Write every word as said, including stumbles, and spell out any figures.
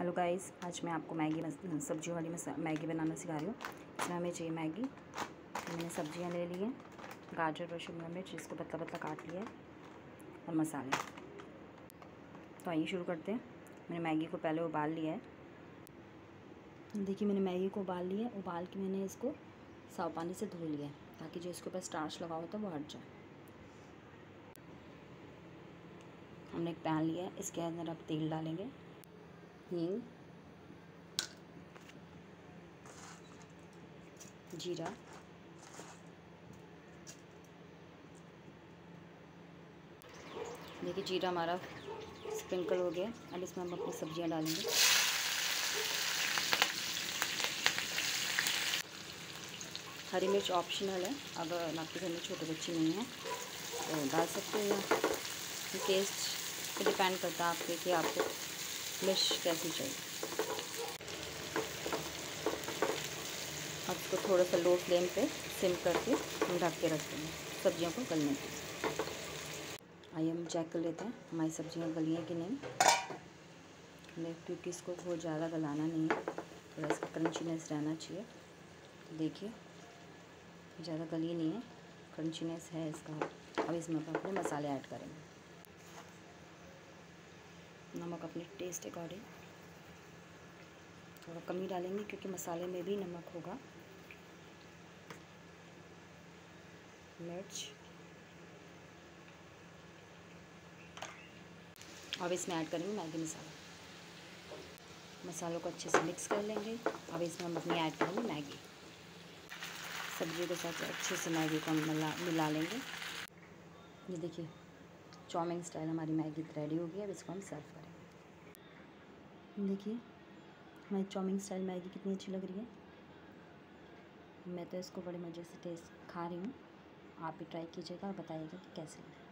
Hello guys, आज मैं आपको मैगी सब्जियों वाली मसा मैगी बनाना सिखा रही हूँ। इसमें हमें चाहिए मैगी। मैंने सब्जियाँ ले ली हैं, गाजर और शिमला मिर्च, इसको पतला पतला काट लिया है, और मसाले। तो आइए शुरू करते हैं। मैंने मैगी को पहले उबाल लिया है। देखिए, मैंने मैगी को उबाल लिया है। उबाल के मैंने इसको साफ पानी से धो लिया है, ताकि जो इसके ऊपर स्टार्च लगा होता है वो हट जाए। हमने एक पैन लिया है, इसके अंदर अब तेल डालेंगे, हींग, जीरा, देखिए जीरा हमारा स्प्रिंकल हो गया। अब इसमें हम अपनी सब्जियां डालेंगे। हरी मिर्च ऑप्शनल है, अगर आपके घर में छोटे बच्चे नहीं हैं तो डाल सकते हो, या टेस्ट पे डिपेंड करता है आपके कि आपको मिर्च कैसी चाहिए। अब इसको थोड़ा सा लो फ्लेम पे सिम करके हम ढक के रखते हैं सब्जियों को गलने के लिए। आइए हम चेक कर लेते हैं हमारी सब्जियां गली हैं कि नहीं। क्योंकि इसको बहुत ज़्यादा गलाना नहीं है, थोड़ा इसका क्रंचीनेस रहना चाहिए। तो देखिए ज़्यादा गली नहीं है, क्रंचीनेस है इसका। अब इसमें हम अपने मसाले ऐड करेंगे। नमक अपने टेस्ट अकॉर्डिंग थोड़ा कम ही डालेंगे, क्योंकि मसाले में भी नमक होगा। मिर्च, अब इसमें ऐड करेंगे मैगी मसाला। मसालों को अच्छे से मिक्स कर लेंगे। अब इसमें हम अपनी ऐड करेंगे मैगी। सब्जियों के साथ अच्छे से मैगी को मिला मिला लेंगे। ये देखिए, चाउमीन स्टाइल हमारी मैगी रेडी हो गई। अब इसको हम सर्व करेंगे। देखिए हमारी चाउमीन स्टाइल मैगी कितनी अच्छी लग रही है। मैं तो इसको बड़े मज़े से टेस्ट खा रही हूँ। आप भी ट्राई कीजिएगा और बताइएगा कि कैसे लगे।